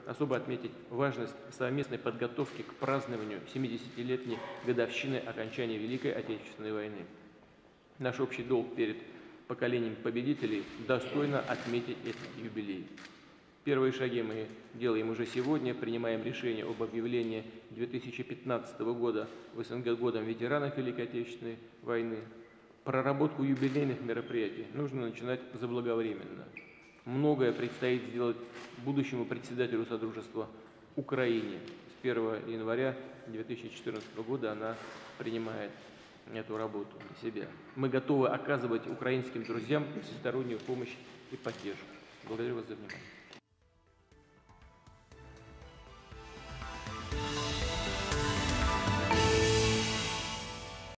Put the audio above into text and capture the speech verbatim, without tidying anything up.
особо отметить важность совместной подготовки к празднованию семидесятилетней годовщины окончания Великой Отечественной войны. Наш общий долг перед поколением победителей достойно отметить этот юбилей. Первые шаги мы делаем уже сегодня, принимаем решение об объявлении две тысячи пятнадцатого года в СНГ годом ветеранов Великой Отечественной войны. Проработку юбилейных мероприятий нужно начинать заблаговременно. Многое предстоит сделать будущему председателю Содружества Украине. С первого января две тысячи четырнадцатого года она принимает эту работу на себя. Мы готовы оказывать украинским друзьям всестороннюю помощь и поддержку. Благодарю вас за внимание.